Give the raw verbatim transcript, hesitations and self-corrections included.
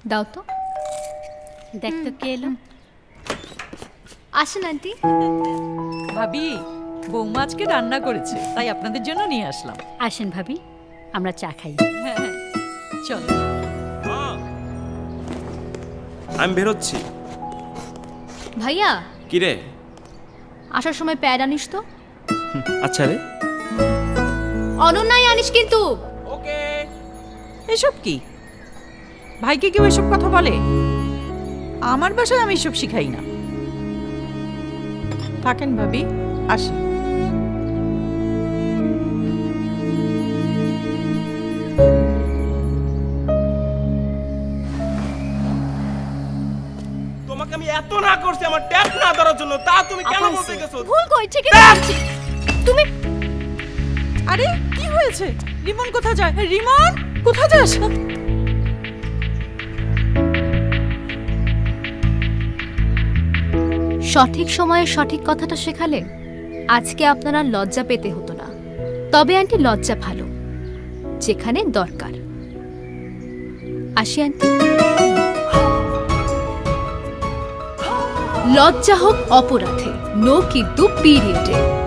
দাও তো। দেখ তো কে এলো। আসেন আন্টি। ভাবি, বৌমা আজকে রান্না করেছে, তাই আপনাদের জন্য নিয়ে আসলাম। আসেন ভাবি, আমরা চা খাই। হ্যাঁ হ্যাঁ, চল। আমি বেরোচ্ছি। ভাইয়া। কি রে? আসার সময় প্যাড আনিস তো। আচ্ছা রে। অনন্যাই আনিস কিন্তু। ওকে। এসব কি? ভাইকে কেউ এসব কথা বলে? আমার বাসায় আমি এসব শিখাই না। থাকেন ভাবি, আসি। তোমাকে আমি এত না করছি আমার ট্যাপ না ধরার জন্য, তা তুমি কেন বলতে গেছো? ভুল কই, ঠিকই বলছি। তুমি আরে কি হয়েছে? রিমন কোথায় যায়? রিমন কোথায় যাস? সঠিক সময়ে সঠিক কথাটা শেখালে আজকে আপনারা লজ্জা পেতে হতো না। তবে আন্টি লজ্জা ভালো, যেখানে দরকার। আসি আন্টি। লজ্জা হোক অপরাধে, নো কিন্তু পিরিয়ডে।